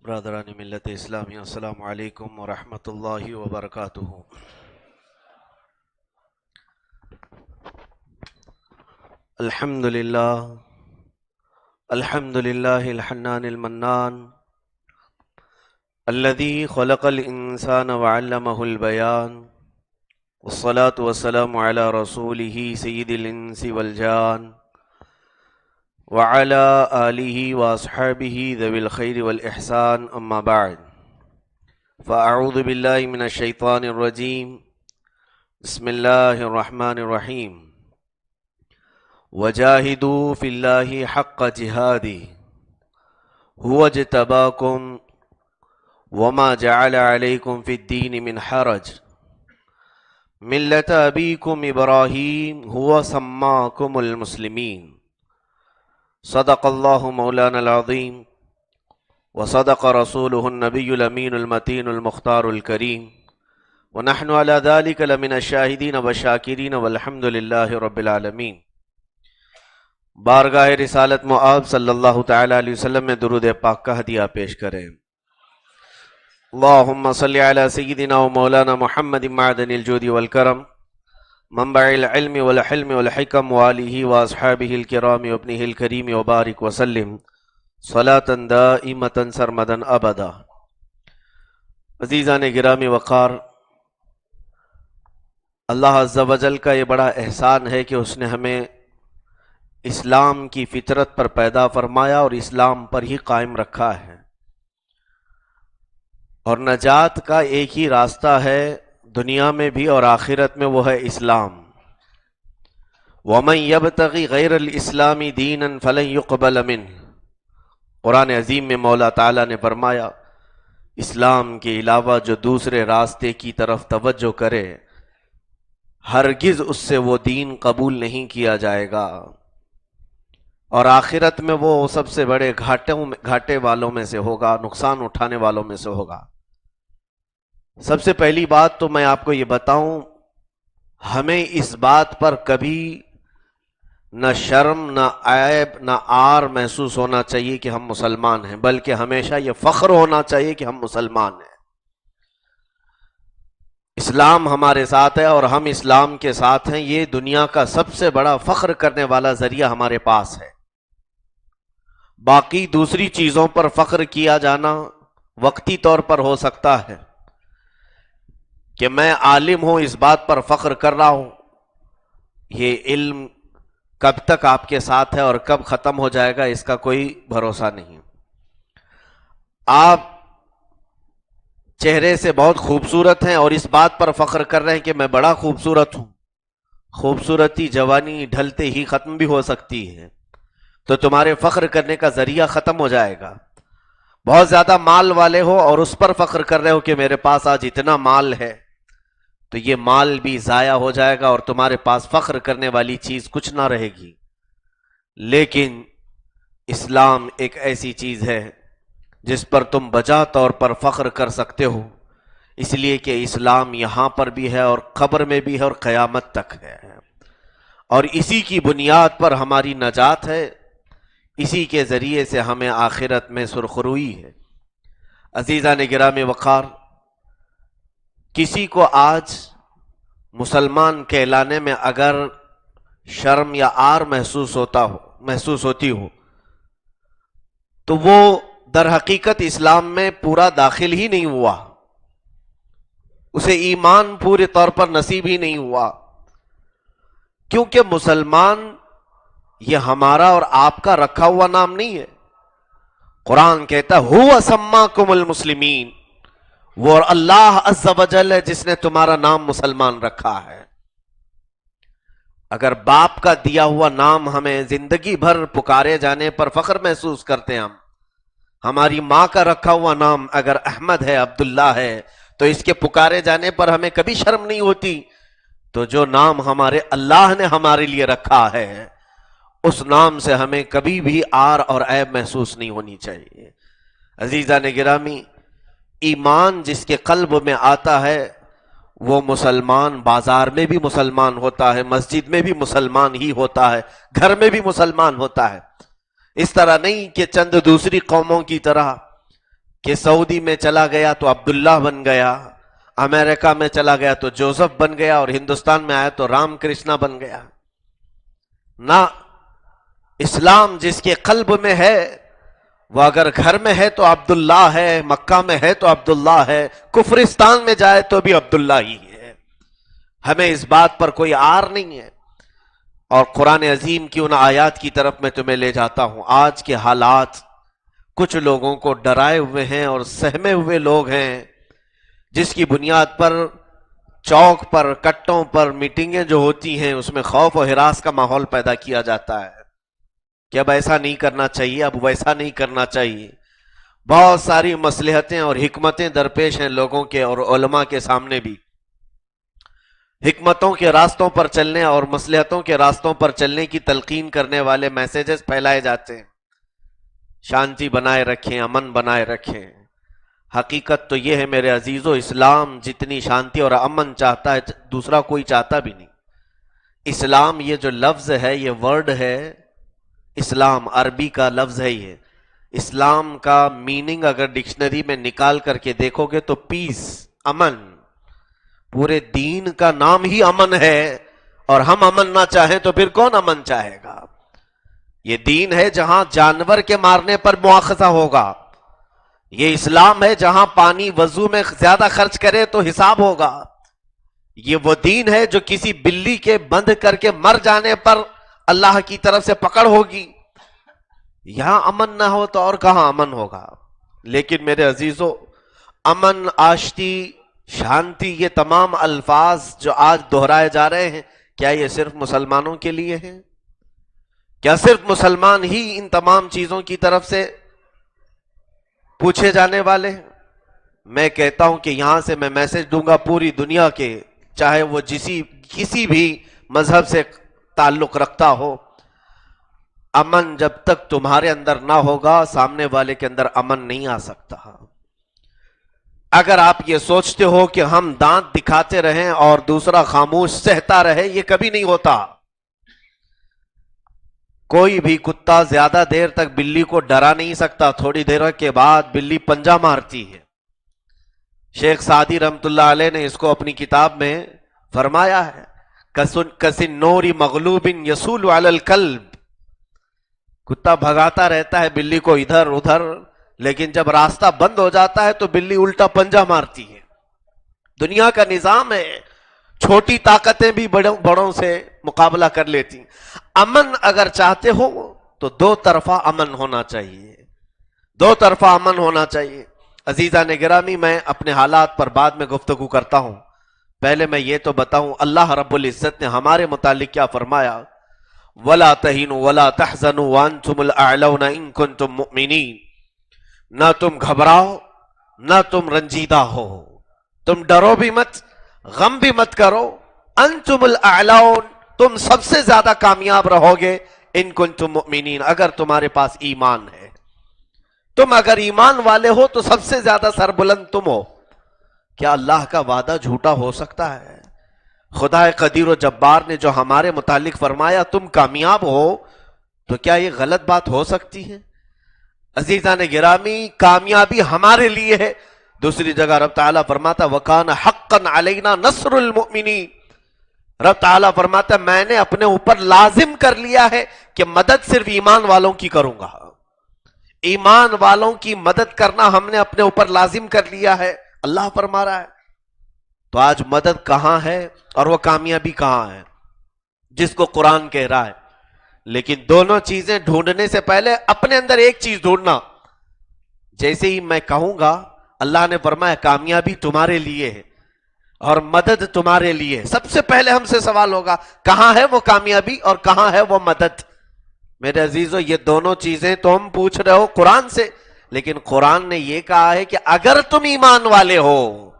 برادران ملت اسلامی، السلام علیکم ورحمۃ اللہ وبرکاتہ۔ الحمد للہ الحنان المنان الذي خلق الانسان وعلمه البیان، والصلاة والسلام على رسوله سید الانس والجان وعلى آلہ واصحابہ ذوی الخیر والإحسان، اما بعد فاعوذ باللہ من الشیطان الرجیم، بسم اللہ الرحمن الرحیم۔ وجاہدوا فی اللہ حق جہادہ هو اجتباکم وما جعل علیکم فی الدین من حرج ملۃ ابیکم ابراہیم هو سماکم المسلمین۔ صدق اللہ مولانا العظیم وصدق رسولہ النبی الامین المتین المختار الکریم، ونحن على ذلك لمن الشاہدین والشاکرین والحمد للہ رب العالمین۔ بارگاہ رسالت مآب صلی اللہ تعالی علیہ وسلم میں درود پاک کا ہدیہ پیش کریں۔ اللہم صلی علی سیدنا و مولانا محمد معدن الجود والکرم، منبع العلم والحلم والحکم، وآلہ واصحابہ الکرام وابنہ الکریم، وبارک وسلم صلاة دائمة سرمدا ابدا۔ عزیزان گرامی وقار، اللہ عز و جل کا یہ بڑا احسان ہے کہ اس نے ہمیں اسلام کی فطرت پر پیدا فرمایا اور اسلام پر ہی قائم رکھا ہے، اور نجات کا ایک ہی راستہ ہے دنیا میں بھی اور آخرت میں، وہ ہے اسلام۔ وَمَن يَبْتَغِ غَيْرَ الْإِسْلَامِ دِينًا فَلَن يُقْبَلَ مِنْهُ۔ قرآن عظیم میں مولا تعالیٰ نے فرمایا، اسلام کے علاوہ جو دوسرے راستے کی طرف توجہ کرے ہرگز اس سے وہ دین قبول نہیں کیا جائے گا، اور آخرت میں وہ سب سے بڑے گھاٹے والوں میں سے ہوگا، نقصان اٹھانے والوں میں سے ہوگا۔ سب سے پہلی بات تو میں آپ کو یہ بتاؤں، ہمیں اس بات پر کبھی نہ شرم، نہ عیب، نہ عار محسوس ہونا چاہیے کہ ہم مسلمان ہیں، بلکہ ہمیشہ یہ فخر ہونا چاہیے کہ ہم مسلمان ہیں۔ اسلام ہمارے ساتھ ہے اور ہم اسلام کے ساتھ ہیں، یہ دنیا کا سب سے بڑا فخر کرنے والا ذریعہ ہمارے پاس ہے۔ باقی دوسری چیزوں پر فخر کیا جانا وقتی طور پر ہو سکتا ہے کہ میں عالم ہوں، اس بات پر فخر کر رہا ہوں، یہ علم کب تک آپ کے ساتھ ہے اور کب ختم ہو جائے گا اس کا کوئی بھروسہ نہیں۔ آپ چہرے سے بہت خوبصورت ہیں اور اس بات پر فخر کر رہے ہیں کہ میں بڑا خوبصورت ہوں، خوبصورتی جوانی ڈھلتے ہی ختم بھی ہو سکتی ہے، تو تمہارے فخر کرنے کا ذریعہ ختم ہو جائے گا۔ بہت زیادہ مال والے ہو اور اس پر فخر کر رہے ہو کہ میرے پاس آج اتنا مال ہے، تو یہ مال بھی ضائع ہو جائے گا اور تمہارے پاس فخر کرنے والی چیز کچھ نہ رہے گی۔ لیکن اسلام ایک ایسی چیز ہے جس پر تم بجا طور پر فخر کر سکتے ہو، اس لیے کہ اسلام یہاں پر بھی ہے اور قبر میں بھی ہے اور قیامت تک ہے، اور اسی کی بنیاد پر ہماری نجات ہے، اسی کے ذریعے سے ہمیں آخرت میں سرخروئی ہے۔ عزیزان گرامی وقار، کسی کو آج مسلمان کہلانے میں اگر شرم یا عار محسوس ہوتی ہو تو وہ در حقیقت اسلام میں پورا داخل ہی نہیں ہوا، اسے ایمان پورے طور پر نصیب ہی نہیں ہوا، کیونکہ مسلمان یہ ہمارا اور آپ کا رکھا ہوا نام نہیں ہے۔ قرآن کہتا ہے هُوَ سَمَّاكُمُ الْمُسْلِمِينَ، وہ اللہ عز و جل ہے جس نے تمہارا نام مسلمان رکھا ہے۔ اگر باپ کا دیا ہوا نام ہمیں زندگی بھر پکارے جانے پر فخر محسوس کرتے ہیں، ہماری ماں کا رکھا ہوا نام اگر احمد ہے، عبداللہ ہے، تو اس کے پکارے جانے پر ہمیں کبھی شرم نہیں ہوتی، تو جو نام ہمارے اللہ نے ہمارے لیے رکھا ہے اس نام سے ہمیں کبھی بھی عار اور عیب محسوس نہیں ہونی چاہیے۔ عزیزان گرامی، ایمان جس کے قلب میں آتا ہے وہ مسلمان بازار میں بھی مسلمان ہوتا ہے، مسجد میں بھی مسلمان ہی ہوتا ہے، گھر میں بھی مسلمان ہوتا ہے۔ اس طرح نہیں کہ چند دوسری قوموں کی طرح کہ سعودی میں چلا گیا تو عبداللہ بن گیا، امریکہ میں چلا گیا تو جوزف بن گیا، اور ہندوستان میں آیا تو رام کرشنا بن گیا۔ نہ، اسلام جس کے قلب میں ہے وہ اگر گھر میں ہے تو عبداللہ ہے، مکہ میں ہے تو عبداللہ ہے، کفرستان میں جائے تو بھی عبداللہ ہی ہے۔ ہمیں اس بات پر کوئی عار نہیں ہے۔ اور قرآن عظیم کی ان آیات کی طرف میں تمہیں لے جاتا ہوں۔ آج کے حالات کچھ لوگوں کو ڈرائے ہوئے ہیں اور سہمے ہوئے لوگ ہیں، جس کی بنیاد پر چوک پر، کٹوں پر میٹنگیں جو ہوتی ہیں اس میں خوف و ہراس کا ماحول پیدا کیا جاتا ہے کہ اب ایسا نہیں کرنا چاہیے، اب ویسا نہیں کرنا چاہیے۔ بہت ساری مصلحتیں اور حکمتیں درپیش ہیں لوگوں کے اور علماء کے سامنے بھی۔ حکمتوں کے راستوں پر چلنے اور مصلحتوں کے راستوں پر چلنے کی تلقین کرنے والے میسیجز پھیلائے جاتے ہیں، شانتی بنائے رکھیں، امن بنائے رکھیں۔ حقیقت تو یہ ہے میرے عزیزو، اسلام جتنی شانتی اور امن چاہتا ہے دوسرا کوئی چاہتا بھی نہیں۔ اسلام یہ جو لفظ ہے، یہ ورڈ ہے، اسلام عربی کا لفظ ہے یہ۔ اسلام کا میننگ اگر ڈکشنری میں نکال کر کے دیکھو گے تو پیس، امن۔ پورے دین کا نام ہی امن ہے، اور ہم امن نہ چاہیں تو پھر کون امن چاہے گا؟ یہ دین ہے جہاں جانور کے مارنے پر مواخذہ ہوگا، یہ اسلام ہے جہاں پانی وضو میں زیادہ خرچ کرے تو حساب ہوگا، یہ وہ دین ہے جو کسی بلی کے بند کر کے مر جانے پر اللہ کی طرف سے پکڑ ہوگی۔ یہاں امن نہ ہو تو اور کہاں امن ہوگا؟ لیکن میرے عزیزو، امن، آشتی، شانتی، یہ تمام الفاظ جو آج دہرائے جا رہے ہیں، کیا یہ صرف مسلمانوں کے لیے ہیں؟ کیا صرف مسلمان ہی ان تمام چیزوں کی طرف سے پوچھے جانے والے ہیں؟ میں کہتا ہوں کہ یہاں سے میں میسج دوں گا پوری دنیا کے، چاہے وہ کسی بھی مذہب سے تعلق رکھتا ہو، امن جب تک تمہارے اندر نہ ہوگا سامنے والے کے اندر امن نہیں آ سکتا۔ اگر آپ یہ سوچتے ہو کہ ہم دانت دکھاتے رہیں اور دوسرا خاموش سہتا رہے، یہ کبھی نہیں ہوتا۔ کوئی بھی کتا زیادہ دیر تک بلی کو ڈرا نہیں سکتا، تھوڑی دیر کے بعد بلی پنجہ مارتی ہے۔ شیخ سعدی رحمت اللہ علیہ نے اس کو اپنی کتاب میں فرمایا ہے، کسن نوری مغلوب یسول علی الکلب۔ کتا بھگاتا رہتا ہے بلی کو ادھر ادھر، لیکن جب راستہ بند ہو جاتا ہے تو بلی الٹا پنجہ مارتی ہے۔ دنیا کا نظام ہے، چھوٹی طاقتیں بھی بڑوں سے مقابلہ کر لیتی۔ امن اگر چاہتے ہو تو دو طرفہ امن ہونا چاہیے، دو طرفہ امن ہونا چاہیے۔ عزیزان گرامی، میں اپنے حالات پر بعد میں گفتگو کرتا ہوں، پہلے میں یہ تو بتاؤں اللہ رب العزت نے ہمارے متعلق کیا فرمایا۔ وَلَا تَهِنُوا وَلَا تَحْزَنُوا وَأَنْتُمُ الْأَعْلَوْنَ إِن كُنتُم مُؤْمِنِينَ۔ نہ تم گھبراؤ، نہ تم رنجیدہ ہو، تم ڈرو بھی مت، غم بھی مت کرو۔ انتم الاعلون، تم سب سے زیادہ کامیاب رہو گے، ان کنتم مؤمنین، اگر تمہارے پاس ایمان ہے۔ تم اگر ایمان والے ہو تو سب سے زیادہ سربلند تم ہو۔ کیا اللہ کا وعدہ جھوٹا ہو سکتا ہے؟ خدا قدیر و جبار نے جو ہمارے متعلق فرمایا تم کامیاب ہو، تو کیا یہ غلط بات ہو سکتی ہے؟ عزیزان گرامی، کامیابی ہمارے لیے ہے۔ دوسری جگہ رب تعالیٰ فرماتا وَكَانَ حَقًّا عَلَيْنَا نَصْرُ الْمُؤْمِنِينَ۔ رب تعالیٰ فرماتا میں نے اپنے اوپر لازم کر لیا ہے کہ مدد صرف ایمان والوں کی کروں گا۔ ایمان والوں کی مدد کرنا ہم نے اپنے اوپر لازم کر لیا ہے، اللہ فرما رہا ہے۔ تو آج مدد کہاں ہے اور وہ کامیابی کہاں ہے جس کو قرآن کہہ رہا ہے؟ لیکن دونوں چیزیں ڈھونڈنے سے پہلے اپنے اندر ایک چیز ڈھونڈنا۔ جیسے ہی میں کہوں گا اللہ نے فرمایا کامیابی تمہارے لیے ہے اور مدد تمہارے لیے ہے، سب سے پہلے ہم سے سوال ہوگا کہاں ہے وہ کامیابی اور کہاں ہے وہ مدد؟ میرے عزیزو، یہ دونوں چیزیں تو ہم پوچھ رہے ہو قرآن سے، لیکن قرآن نے یہ کہا ہے کہ اگر تم ایمان والے ہو،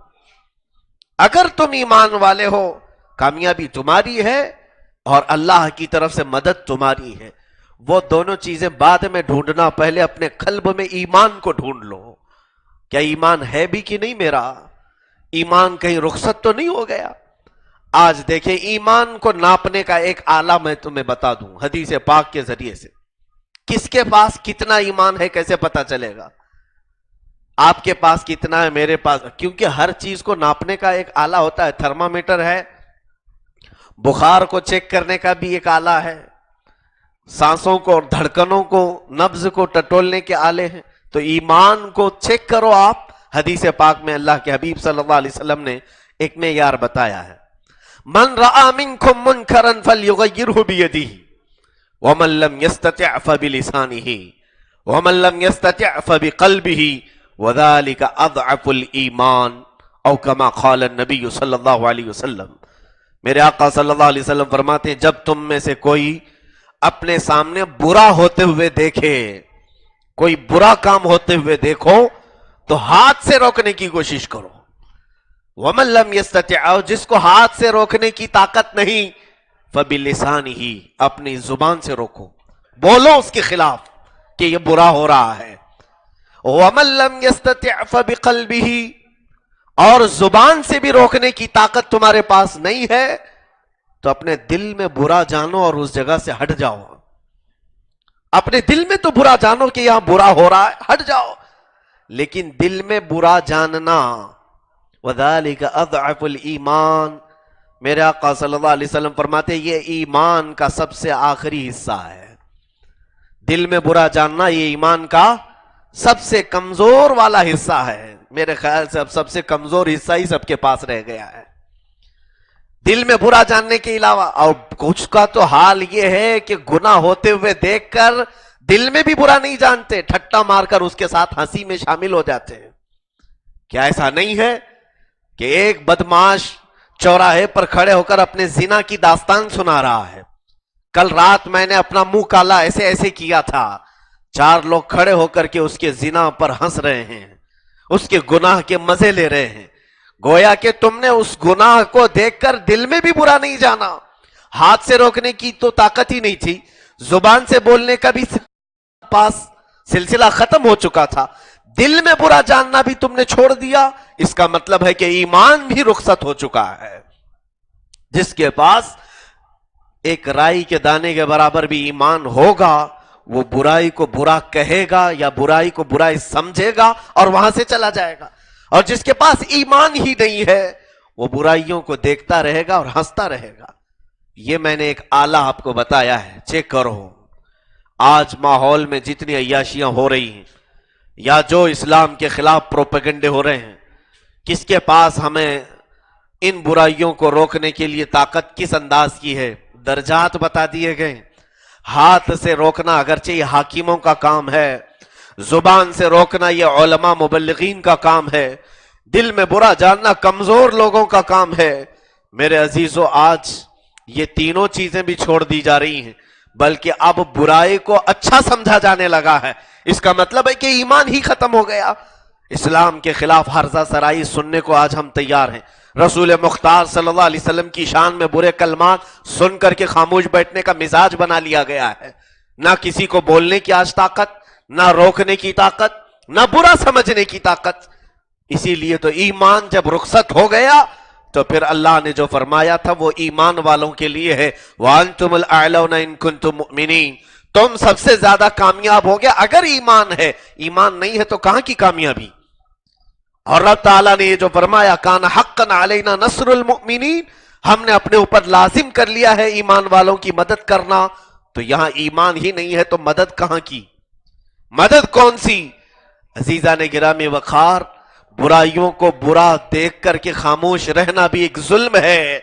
اگر تم ایمان والے ہو، کامیابی تمہاری ہے اور اللہ کی طرف سے مدد تمہاری ہے۔ وہ دونوں چیزیں بعد میں ڈھونڈنا، پہلے اپنے قلب میں ایمان کو ڈھونڈ لو۔ کیا ایمان ہے بھی کہ نہیں میرا؟ ایمان کہیں رخصت تو نہیں ہو گیا؟ آج دیکھیں، ایمان کو ناپنے کا ایک آلہ میں تمہیں بتا دوں حدیث پاک کے ذریعے سے۔ کس کے پاس کتنا ایمان ہے کیسے پتا چلے گا؟ آپ کے پاس کتنا ہے، میرے پاس، کیونکہ ہر چیز کو ناپنے کا ایک آلہ ہوتا ہے. تھرمامیٹر ہے، بخار کو چیک کرنے کا بھی ایک آلہ ہے، سانسوں کو اور دھڑکنوں کو، نبض کو ٹٹولنے کے آلے ہیں. تو ایمان کو چیک کرو آپ. حدیث پاک میں اللہ کے حبیب صلی اللہ علیہ وسلم نے ایک معیار بتایا ہے، من رأى منكم منکرا فلیغیرہ بیدہ ومن لم یستطع فبلسانہ ومن لم یستطع فبقلبہ وذلک اضعف الایمان او کما قال النبی صلی اللہ علیہ وسلم. میرے آقا صلی اللہ علیہ وسلم فرماتے ہیں جب تم میں سے کوئی اپنے سامنے برا ہوتے ہوئے دیکھے، کوئی برا کام ہوتے ہوئے دیکھو تو ہاتھ سے روکنے کی کوشش کرو. ومن لم یستطع، جس کو ہاتھ سے روکنے کی طاقت نہیں، فبلسانہ، اپنی زبان سے روکو، بولو اس کے خلاف کہ یہ برا ہو رہا ہے. ومن لم یستطع فبقلبہ، اور زبان سے بھی روکنے کی طاقت تمہارے پاس نہیں ہے تو اپنے دل میں برا جانو اور اس جگہ سے ہٹ جاؤ. اپنے دل میں تو برا جانو کہ یہاں برا ہو رہا ہے، ہٹ جاؤ، لیکن دل میں برا جاننا، وذالک اضعف الایمان، میرے آقا صلی اللہ علیہ وسلم فرماتے ہیں یہ ایمان کا سب سے آخری حصہ ہے. دل میں برا جاننا یہ ایمان کا سب سے کمزور والا حصہ ہے. میرے خیال سے اب سب سے کمزور حصہ ہی سب کے پاس رہ گیا ہے، دل میں برا جاننے کے علاوہ. اور کچھ کا تو حال یہ ہے کہ گناہ ہوتے ہوئے دیکھ کر دل میں بھی برا نہیں جانتے، ٹھٹا مار کر اس کے ساتھ ہنسی میں شامل ہو جاتے ہیں. کیا ایسا نہیں ہے کہ ایک بدمعاش چوراہے پر کھڑے ہو کر اپنے زنا کی داستان سنا رہا ہے، کل رات میں نے اپنا منہ کالا ایسے ایسے کیا تھا، 4 لوگ کھڑے ہو کر کے اس کے زنا پر ہنس رہے ہیں، اس کے گناہ کے مزے لے رہے ہیں. گویا کہ تم نے اس گناہ کو دیکھ کر دل میں بھی برا نہیں جانا، ہاتھ سے روکنے کی تو طاقت ہی نہیں تھی، زبان سے بولنے کا بھی پاس سلسلہ ختم ہو چکا تھا، دل میں برا جاننا بھی تم نے چھوڑ دیا. اس کا مطلب ہے کہ ایمان بھی رخصت ہو چکا ہے. جس کے پاس ایک رائی کے دانے کے برابر بھی ایمان ہوگا وہ برائی کو برا کہے گا یا برائی کو برائی سمجھے گا اور وہاں سے چلا جائے گا. اور جس کے پاس ایمان ہی نہیں ہے وہ برائیوں کو دیکھتا رہے گا اور ہنستا رہے گا. یہ میں نے ایک آلہ آپ کو بتایا ہے، چیک کرو. آج ماحول میں جتنی عیاشیاں ہو رہی ہیں یا جو اسلام کے خلاف پروپیگنڈے ہو رہے ہیں، کس کے پاس ہمیں ان برائیوں کو روکنے کے لیے طاقت کس انداز کی ہے؟ درجات بتا دیے گئے. ہاتھ سے روکنا اگرچہ یہ حاکموں کا کام ہے، زبان سے روکنا یہ علماء مبلغین کا کام ہے، دل میں برا جاننا کمزور لوگوں کا کام ہے. میرے عزیزو، آج یہ تینوں چیزیں بھی چھوڑ دی جا رہی ہیں، بلکہ اب برائی کو اچھا سمجھا جانے لگا ہے. اس کا مطلب ہے کہ ایمان ہی ختم ہو گیا. اسلام کے خلاف ہرزہ سرائی سننے کو آج ہم تیار ہیں. رسول مختار صلی اللہ علیہ وسلم کی شان میں برے کلمات سن کر کے خاموش بیٹھنے کا مزاج بنا لیا گیا ہے. نہ کسی کو بولنے کی آج طاقت، نہ روکنے کی طاقت، نہ برا سمجھنے کی طاقت. اسی لیے تو ایمان جب رخصت ہو گیا تو پھر اللہ نے جو فرمایا تھا وہ ایمان والوں کے لیے ہے، وَأَنْتُمُ الْأَعْلَوْنَ إِن كُنتُم مُؤْمِنِينَ. تم سب سے زیادہ کامیاب ہو گیا اگر ایمان ہے. ایمان نہیں ہے تو کہاں کی کامیابی؟ اور رب تعالیٰ نے یہ جو فرمایا کان حقا علینا نصر المؤمنین، ہم نے اپنے اوپر لازم کر لیا ہے ایمان والوں کی مدد کرنا. تو یہاں ایمان ہی نہیں ہے تو مدد کہاں کی؟ مدد کون سی؟ عزیزان گرامی وقار، برائیوں کو برا دیکھ کر کے خاموش رہنا بھی ایک ظلم ہے.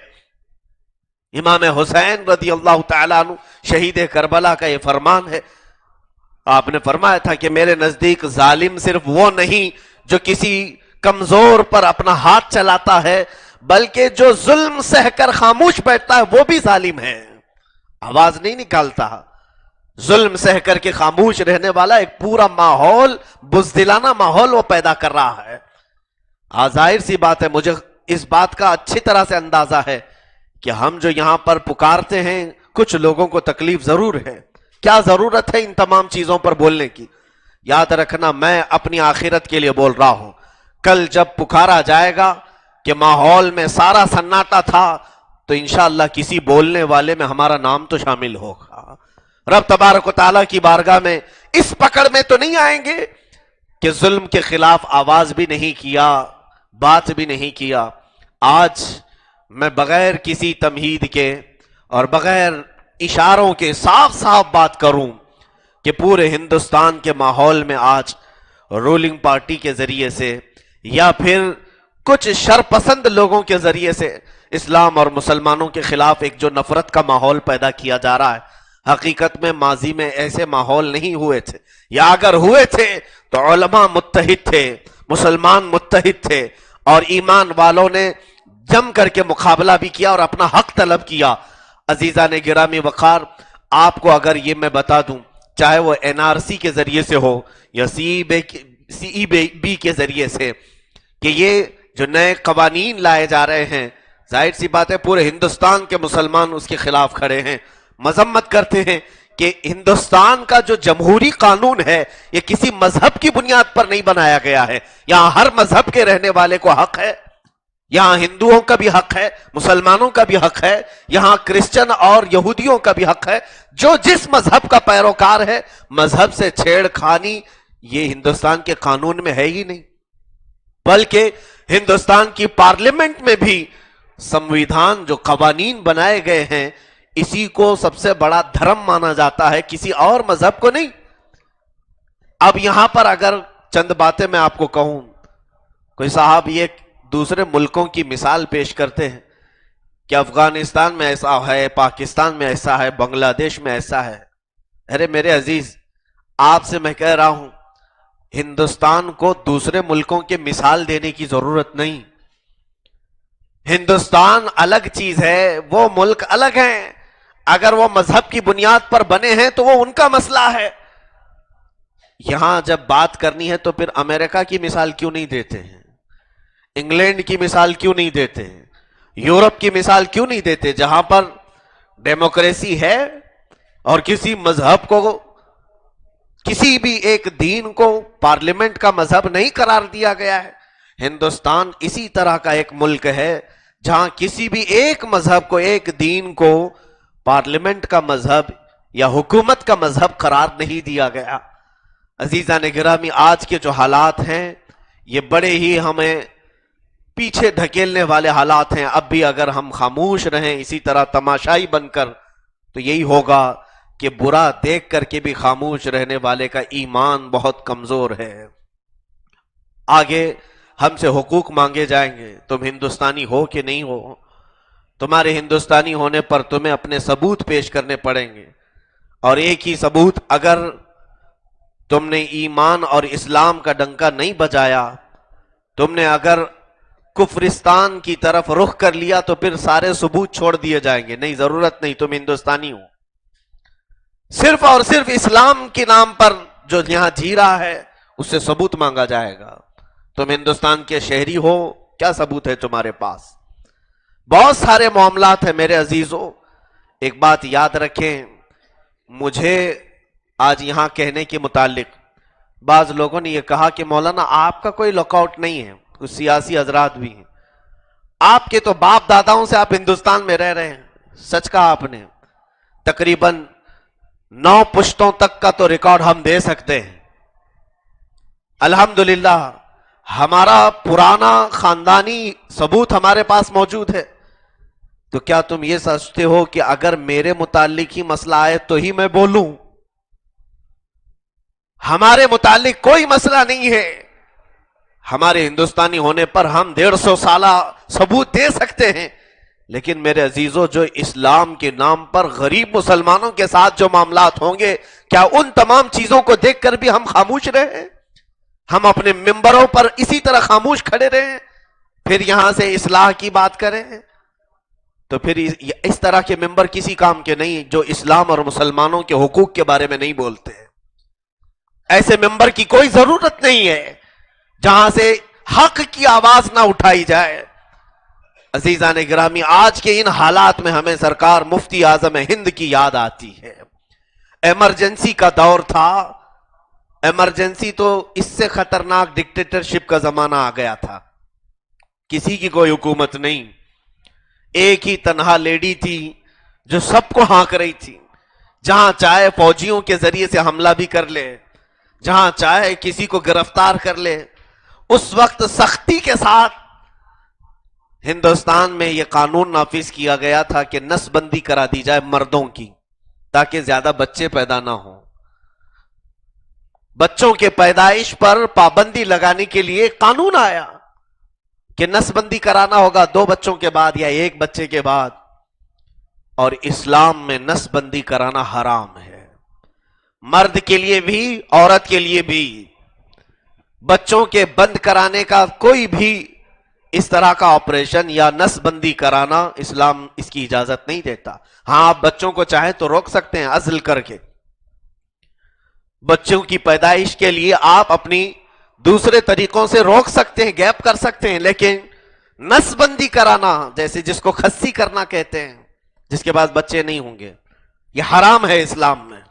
امام حسین رضی اللہ تعالیٰ عنہ شہید کربلا کا یہ فرمان ہے. آپ نے فرمایا تھا کہ میرے نزدیک ظالم صرف وہ نہیں جو کسی کمزور پر اپنا ہاتھ چلاتا ہے، بلکہ جو ظلم سہ کر خاموش بیٹھتا ہے وہ بھی ظالم ہے، آواز نہیں نکالتا. ظلم سہ کر کے خاموش رہنے والا ایک پورا ماحول، بزدلانہ ماحول وہ پیدا کر رہا ہے. ظاہر سی بات ہے، مجھے اس بات کا اچھی طرح سے اندازہ ہے کہ ہم جو یہاں پر پکارتے ہیں کچھ لوگوں کو تکلیف ضرور ہے. کیا ضرورت ہے ان تمام چیزوں پر بولنے کی؟ یاد رکھنا میں اپنی آخرت کے لیے بول رہا ہوں. کل جب پکارا جائے گا کہ ماحول میں سارا سناٹا تھا تو انشاءاللہ کسی بولنے والے میں ہمارا نام تو شامل ہوگا. رب تبارک و تعالیٰ کی بارگاہ میں اس پکڑ میں تو نہیں آئیں گے کہ ظلم کے خلاف آواز بھی نہیں کیا، بات بھی نہیں کیا. آج میں بغیر کسی تمہید کے اور بغیر اشاروں کے صاف صاف بات کروں کہ پورے ہندوستان کے ماحول میں آج رولنگ پارٹی کے ذریعے سے یا پھر کچھ شرپسند لوگوں کے ذریعے سے اسلام اور مسلمانوں کے خلاف ایک جو نفرت کا ماحول پیدا کیا جا رہا ہے. حقیقت میں ماضی میں ایسے ماحول نہیں ہوئے تھے، یا اگر ہوئے تھے تو علماء متحد تھے، مسلمان متحد تھے، اور ایمان والوں نے جم کر کے مقابلہ بھی کیا اور اپنا حق طلب کیا. عزیزان گرامی وقار، آپ کو اگر یہ میں بتا دوں، چاہے وہ این آر سی کے ذریعے سے ہو یا سی ای بی کے ذریعے سے، کہ یہ جو نئے قوانین لائے جا رہے ہیں، ظاہر سی بات ہے پورے ہندوستان کے مسلمان اس کے خلاف کھڑے ہیں، مذمت کرتے ہیں کہ ہندوستان کا جو جمہوری قانون ہے یہ کسی مذہب کی بنیاد پر نہیں بنایا گیا ہے. یہاں ہر مذہب کے رہنے والے کو حق ہے، یہاں ہندوؤں کا بھی حق ہے، مسلمانوں کا بھی حق ہے، یہاں کرسچن اور یہودیوں کا بھی حق ہے. جو جس مذہب کا پیروکار ہے، مذہب سے چھیڑ خانی یہ ہندوستان کے قانون میں ہے ہی نہیں، بلکہ ہندوستان کی پارلیمنٹ میں بھی سمویدھان جو قوانین بنائے گئے ہیں اسی کو سب سے بڑا دھرم مانا جاتا ہے، کسی اور مذہب کو نہیں. اب یہاں پر اگر چند باتیں میں آپ کو کہوں، کوئی صاحب یہ دوسرے ملکوں کی مثال پیش کرتے ہیں کہ افغانستان میں ایسا ہے، پاکستان میں ایسا ہے، بنگلہ دیش میں ایسا ہے. ارے میرے عزیز، آپ سے میں کہہ رہا ہوں ہندوستان کو دوسرے ملکوں کے مثال دینے کی ضرورت نہیں. ہندوستان الگ چیز ہے، وہ ملک الگ ہیں. اگر وہ مذہب کی بنیاد پر بنے ہیں تو وہ ان کا مسئلہ ہے. یہاں جب بات کرنی ہے تو پھر امریکہ کی مثال کیوں نہیں دیتے ہیں، انگلینڈ کی مثال کیوں نہیں دیتے ہیں، یورپ کی مثال کیوں نہیں دیتے، جہاں پر ڈیموکریسی ہے اور کسی مذہب کو، کسی بھی ایک دین کو پارلیمنٹ کا مذہب نہیں قرار دیا گیا ہے. ہندوستان اسی طرح کا ایک ملک ہے جہاں کسی بھی ایک مذہب کو، ایک دین کو پارلیمنٹ کا مذہب یا حکومت کا مذہب قرار نہیں دیا گیا. عزیزان گرامی، آج کے جو حالات ہیں یہ بڑے ہی ہمیں پیچھے دھکیلنے والے حالات ہیں. اب بھی اگر ہم خاموش رہیں اسی طرح تماشائی بن کر تو یہی ہوگا کہ برا دیکھ کر کے بھی خاموش رہنے والے کا ایمان بہت کمزور ہے. آگے ہم سے حقوق مانگے جائیں گے، تم ہندوستانی ہو کہ نہیں ہو، تمہارے ہندوستانی ہونے پر تمہیں اپنے ثبوت پیش کرنے پڑیں گے. اور ایک ہی ثبوت، اگر تم نے ایمان اور اسلام کا ڈنکا نہیں بجایا، تم نے اگر کفرستان کی طرف رخ کر لیا تو پھر سارے ثبوت چھوڑ دیے جائیں گے. نہیں، ضرورت نہیں، تم ہندوستانی ہو. صرف اور صرف اسلام کے نام پر جو یہاں جی رہا ہے اس سے ثبوت مانگا جائے گا. تم ہندوستان کے شہری ہو، کیا ثبوت ہے تمہارے پاس؟ بہت سارے معاملات ہیں میرے عزیزوں. ایک بات یاد رکھیں، مجھے آج یہاں کہنے کے متعلق بعض لوگوں نے یہ کہا کہ مولانا آپ کا کوئی لاک آؤٹ نہیں ہے، کچھ سیاسی حضرات بھی ہیں، آپ کے تو باپ داداؤں سے آپ ہندوستان میں رہ رہے ہیں. سچ کہا آپ نے. تقریباً 9 پشتوں تک کا تو ریکارڈ ہم دے سکتے ہیں. الحمدللہ ہمارا پرانا خاندانی ثبوت ہمارے پاس موجود ہے. تو کیا تم یہ سمجھتے ہو کہ اگر میرے متعلق ہی مسئلہ آئے تو ہی میں بولوں؟ ہمارے متعلق کوئی مسئلہ نہیں ہے. ہمارے ہندوستانی ہونے پر ہم 150 سالہ ثبوت دے سکتے ہیں. لیکن میرے عزیزوں، جو اسلام کے نام پر غریب مسلمانوں کے ساتھ جو معاملات ہوں گے، کیا ان تمام چیزوں کو دیکھ کر بھی ہم خاموش رہے؟ ہم اپنے ممبروں پر اسی طرح خاموش کھڑے رہے، پھر یہاں سے اصلاح کی بات کریں؟ تو پھر اس طرح کے ممبر کسی کام کے نہیں جو اسلام اور مسلمانوں کے حقوق کے بارے میں نہیں بولتے. ایسے ممبر کی کوئی ضرورت نہیں ہے جہاں سے حق کی آواز نہ اٹھائی جائے. عزیزان گرامی، آج کے ان حالات میں ہمیں سرکار مفتی اعظم ہند کی یاد آتی ہے. ایمرجنسی کا دور تھا. ایمرجنسی تو اس سے خطرناک ڈکٹیٹرشپ کا زمانہ آ گیا تھا. کسی کی کوئی حکومت نہیں، ایک ہی تنہا لیڈی تھی جو سب کو ہانک رہی تھی. جہاں چاہے فوجیوں کے ذریعے سے حملہ بھی کر لے، جہاں چاہے کسی کو گرفتار کر لے. اس وقت سختی کے ساتھ ہندوستان میں یہ قانون نافذ کیا گیا تھا کہ نسل بندی کرا دی جائے مردوں کی، تاکہ زیادہ بچے پیدا نہ ہوں. بچوں کے پیدائش پر پابندی لگانے کے لیے قانون آیا کہ نسل بندی کرانا ہوگا 2 بچوں کے بعد یا 1 بچے کے بعد. اور اسلام میں نسل بندی کرانا حرام ہے، مرد کے لیے بھی عورت کے لیے بھی. بچوں کے بند کرانے کا کوئی بھی اس طرح کا آپریشن یا نسل بندی کرانا اسلام اس کی اجازت نہیں دیتا. ہاں آپ بچوں کو چاہیں تو روک سکتے ہیں عزل کر کے. بچوں کی پیدائش کے لیے آپ اپنی دوسرے طریقوں سے روک سکتے ہیں، گیپ کر سکتے ہیں، لیکن نسل بندی کرانا، جیسے جس کو خصی کرنا کہتے ہیں، جس کے پاس بچے نہیں ہوں گے، یہ حرام ہے اسلام میں.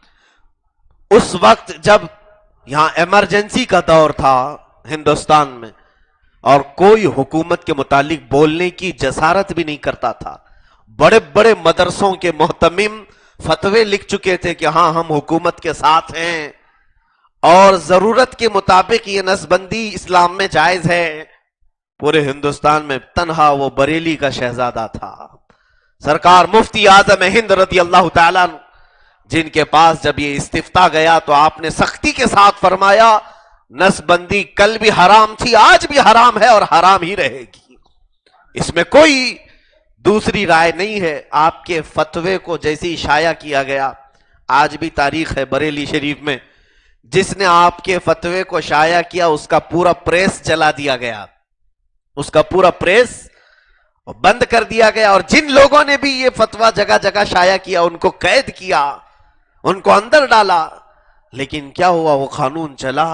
اس وقت جب یہاں ایمرجنسی کا دور تھا ہندوستان میں، اور کوئی حکومت کے متعلق بولنے کی جسارت بھی نہیں کرتا تھا. بڑے بڑے مدرسوں کے محتمم فتوے لکھ چکے تھے کہ ہاں ہم حکومت کے ساتھ ہیں اور ضرورت کے مطابق یہ نسل بندی اسلام میں جائز ہے. پورے ہندوستان میں تنہا وہ بریلی کا شہزادہ تھا، سرکار مفتی اعظم ہند رضی اللہ تعالیٰ عنہ، جن کے پاس جب یہ استفتاء گیا تو آپ نے سختی کے ساتھ فرمایا نسل بندی کل بھی حرام تھی، آج بھی حرام ہے اور حرام ہی رہے گی. اس میں کوئی دوسری رائے نہیں ہے. آپ کے فتوے کو جیسے شائع کیا گیا، آج بھی تاریخ ہے بریلی شریف میں، جس نے آپ کے فتوے کو شائع کیا اس کا پورا پریس جلا دیا گیا، اس کا پورا پریس بند کر دیا گیا. اور جن لوگوں نے بھی یہ فتویٰ جگہ جگہ شائع کیا ان کو قید کیا، ان کو اندر ڈالا. لیکن کیا ہوا؟ وہ قانون چلا.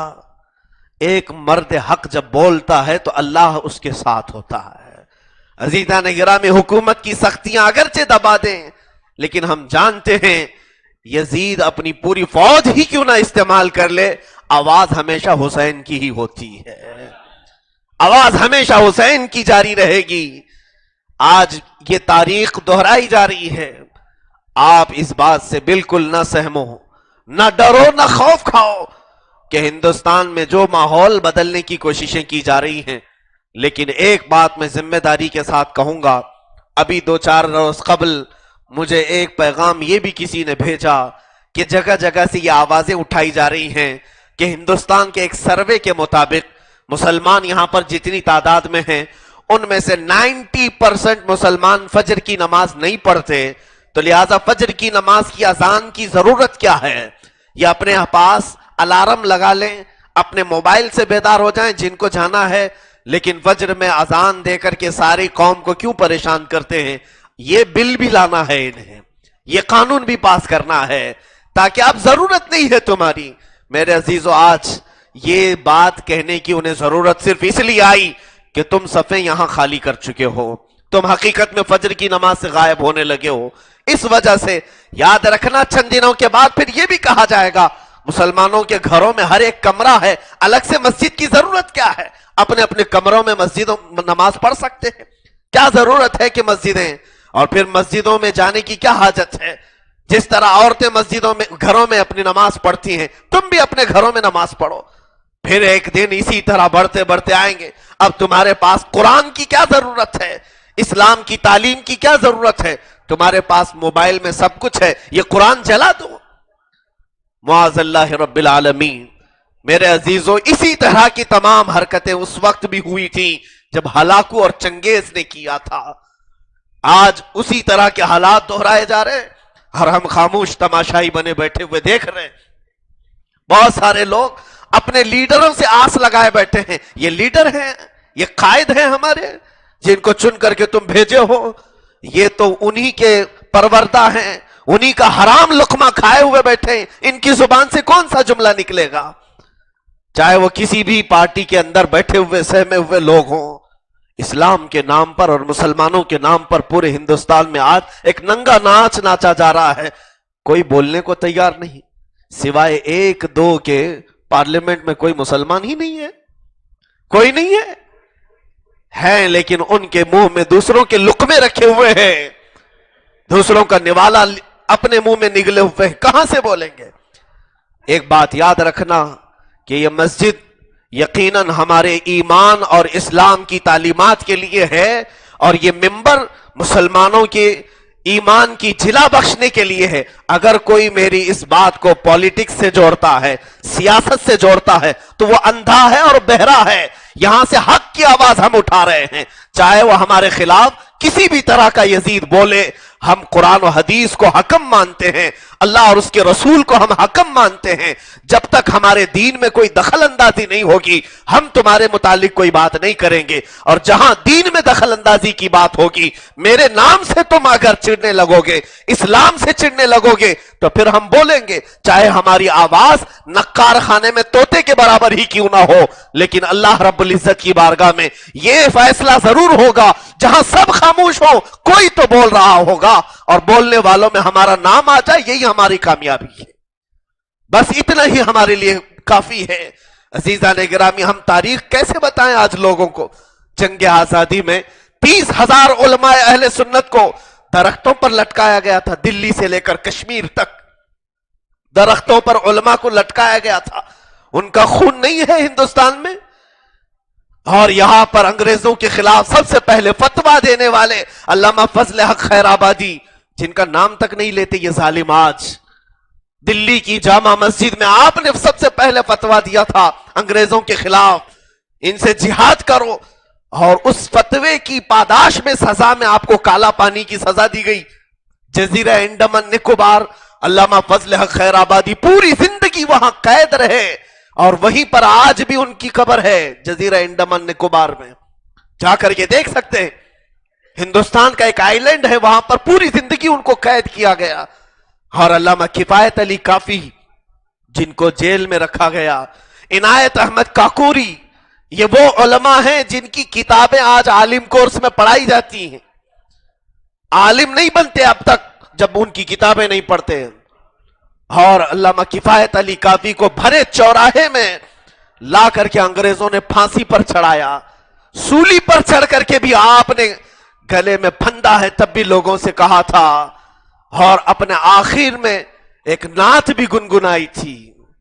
ایک مرد حق جب بولتا ہے تو اللہ اس کے ساتھ ہوتا ہے. عزیزان گرامی، حکومت کی سختیاں اگرچہ دبا دیں، لیکن ہم جانتے ہیں یزید اپنی پوری فوج ہی کیوں نہ استعمال کر لے، آواز ہمیشہ حسین کی ہی ہوتی ہے، آواز ہمیشہ حسین کی جاری رہے گی. آج یہ تاریخ دہرائی جا رہی ہے. آپ اس بات سے بالکل نہ سہمو، نہ ڈرو، نہ خوف کھاؤ کہ ہندوستان میں جو ماحول بدلنے کی کوششیں کی جا رہی ہیں. لیکن ایک بات میں ذمہ داری کے ساتھ کہوں گا، ابھی 2-4 روز قبل مجھے ایک پیغام یہ بھی کسی نے بھیجا کہ جگہ جگہ سے یہ آوازیں اٹھائی جا رہی ہیں کہ ہندوستان کے ایک سروے کے مطابق مسلمان یہاں پر جتنی تعداد میں ہیں ان میں سے 90% مسلمان فجر کی نماز نہیں پڑھتے. تو لہٰذا فجر کی نماز کی اذان کی ضرورت کیا ہے؟ یہ اپنے پاس الارم لگا لیں، اپنے موبائل سے بیدار ہو جائیں جن کو جانا ہے، لیکن فجر میں اذان دے کر کے ساری قوم کو کیوں پریشان کرتے ہیں؟ یہ بل بھی لانا ہے انہیں، یہ قانون بھی پاس کرنا ہے تاکہ اب ضرورت نہیں ہے تمہاری. میرے عزیزو، آج یہ بات کہنے کی انہیں ضرورت صرف اس لیے آئی کہ تم صفیں یہاں خالی کر چکے ہو، تم حقیقت میں فجر کی نماز سے غائب ہونے لگے ہو. اس وجہ سے یاد رکھنا، چند دنوں کے بعد پھر یہ بھی کہا جائے گا مسلمانوں کے گھروں میں ہر ایک کمرہ ہے، الگ سے مسجد کی ضرورت کیا ہے؟ اپنے اپنے کمروں میں مسجدوں نماز پڑھ سکتے ہیں. کیا ضرورت ہے کہ مسجدیں، اور پھر مسجدوں میں جانے کی کیا حاجت ہے؟ جس طرح عورتیں مسجدوں میں گھروں میں اپنی نماز پڑھتی ہیں، تم بھی اپنے گھروں میں نماز پڑھو. پھر ایک دن اسی طرح بڑھتے بڑھتے آئیں گے. اب تمہارے پاس قرآن کی کیا ضرورت ہے؟ اسلام کی تعلیم کی کیا ضرورت ہے؟ تمہارے پاس موبائل میں سب کچھ ہے، یہ قرآن جلا دو. معاذ اللہ رب العالمین. میرے عزیزو، اسی طرح کی تمام حرکتیں اس وقت بھی ہوئی تھی جب ہلاکو اور چنگیز نے کیا تھا. آج اسی طرح کے حالات دہرائے جا رہے ہیں اور ہم خاموش تماشائی بنے بیٹھے ہوئے دیکھ رہے ہیں. بہت سارے لوگ اپنے لیڈروں سے آس لگائے بیٹھے ہیں. یہ لیڈر ہیں، یہ قائد ہیں ہمارے جن کو چن کر کے تم بھیجے ہو، یہ تو انہی کے پروردہ ہیں، انہی کا حرام لقمہ کھائے ہوئے بیٹھے ہیں. ان کی زبان سے کون سا جملہ نکلے گا؟ چاہے وہ کسی بھی پارٹی کے اندر بیٹھے ہوئے سہمے ہوئے لوگ ہوں. اسلام کے نام پر اور مسلمانوں کے نام پر پورے ہندوستان میں آج ایک ننگا ناچ ناچا جا رہا ہے. کوئی بولنے کو تیار نہیں، سوائے 1-2 کے. پارلیمنٹ میں کوئی مسلمان ہی نہیں ہے، کوئی نہیں ہے. ہیں لیکن ان کے منہ میں دوسروں کے لقمے رکھے ہوئے ہیں، دوسروں کا نوالا اپنے منہ میں نگلے ہوئے ہیں. کہاں سے بولیں گے؟ ایک بات یاد رکھنا کہ یہ مسجد یقیناً ہمارے ایمان اور اسلام کی تعلیمات کے لیے ہے، اور یہ منبر مسلمانوں کے ایمان کی جلا بخشنے کے لیے ہے۔ اگر کوئی میری اس بات کو پالیٹکس سے جوڑتا ہے، سیاست سے جوڑتا ہے، تو وہ اندھا ہے اور بہرا ہے۔ یہاں سے حق کی آواز ہم اٹھا رہے ہیں، چاہے وہ ہمارے خلاف کسی بھی طرح کا یزید بولے۔ ہم قرآن و حدیث کو حکم مانتے ہیں، اللہ اور اس کے رسول کو ہم حکم مانتے ہیں۔ جب تک ہمارے دین میں کوئی دخل اندازی نہیں ہوگی، ہم تمہارے متعلق کوئی بات نہیں کریں گے۔ اور جہاں دین میں دخل اندازی کی بات ہوگی، میرے نام سے تم اگر چڑھنے لگو گے، اسلام سے چڑھنے لگو گے، تو پھر ہم بولیں گے، چاہے ہماری آواز نقار خانے میں طوطے کے برابر ہی کیوں نہ ہو، لیکن اللہ رب العزت کی بارگاہ میں یہ فیصلہ ضرور ہوگا، جہاں سب خاموش ہو کوئی تو بول رہا ہوگا، اور بولنے والوں میں ہمارا نام آ جائے، یہی ہماری کامیابی ہے۔ بس اتنا ہی ہمارے لیے کافی ہے۔ عزیزان گرامی، ہم تاریخ کیسے بتائیں آج لوگوں کو؟ جنگ آزادی میں 30,000 علماء اہل سنت کو درختوں پر لٹکایا گیا تھا، دلی سے لے کر کشمیر تک درختوں پر علماء کو لٹکایا گیا تھا۔ ان کا خون نہیں ہے ہندوستان میں؟ اور یہاں پر انگریزوں کے خلاف سب سے پہلے فتویٰ دینے والے علامہ فضل حق خیر آبادی، جن کا نام تک نہیں لیتے یہ ظالم، آج دلی کی جامع مسجد میں آپ نے سب سے پہلے فتویٰ دیا تھا انگریزوں کے خلاف، ان سے جہاد کرو، اور اس فتوے کی پاداش میں سزا میں آپ کو کالا پانی کی سزا دی گئی۔ جزیرہ انڈمان نکوبار، علامہ فضل حق خیر آبادی پوری زندگی وہاں قید رہے، اور وہیں پر آج بھی ان کی قبر ہے جزیرہ انڈمان نکوبار میں، جا کر کے دیکھ سکتے ہیں۔ ہندوستان کا ایک آئی لینڈ ہے، وہاں پر پوری زندگی ان کو قید کیا گیا۔ اور علامہ کفایت علی کافی، جن کو جیل میں رکھا گیا، عنایت احمد کاکوری، یہ وہ علماء ہیں جن کی کتابیں آج عالم کورس میں پڑھائی جاتی ہیں۔ عالم نہیں بنتے اب تک جب ان کی کتابیں نہیں پڑھتے ہیں۔ اور علامہ کفایت علی کافی کو بھرے چوراہے میں لا کر کے انگریزوں نے پھانسی پر چڑھایا، سولی پر چڑھ کر کے بھی آپ نے گلے میں پھندا ہے تب بھی لوگوں سے کہا تھا، اور اپنے آخر میں ایک نعت بھی گنگنائی تھی۔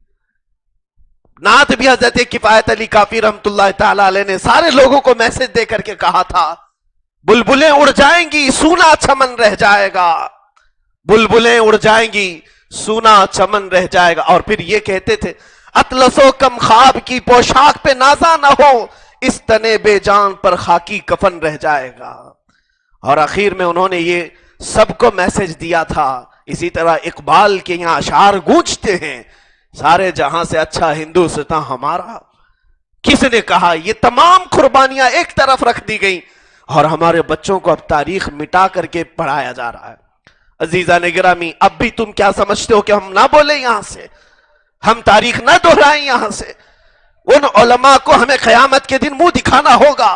نعت بھی حضرت کفایت علی کافی رحمت اللہ تعالی علیہ نے سارے لوگوں کو میسج دے کر کے کہا تھا، بلبلیں اڑ جائیں گی سونا چمن رہ جائے گا، بلبلیں اڑ جائیں گی سونا چمن رہ جائے گا۔ اور پھر یہ کہتے تھے، اطلس و کم خواب کی پوشاک پہ نازا نہ ہو، اس تنے بے جان پر خاکی کفن رہ جائے گا۔ اور آخر میں انہوں نے یہ سب کو میسج دیا تھا۔ اسی طرح اقبال کے یہاں اشعار گونجتے ہیں، سارے جہاں سے اچھا ہندوستان ہمارا۔ کس نے کہا؟ یہ تمام قربانیاں ایک طرف رکھ دی گئیں، اور ہمارے بچوں کو اب تاریخ مٹا کر کے پڑھایا جا رہا ہے۔ عزیزان گرامی، اب بھی تم کیا سمجھتے ہو کہ ہم نہ بولیں یہاں سے، ہم تاریخ نہ دہرائیں یہاں سے؟ ان علماء کو ہمیں قیامت کے دن منہ دکھانا ہوگا۔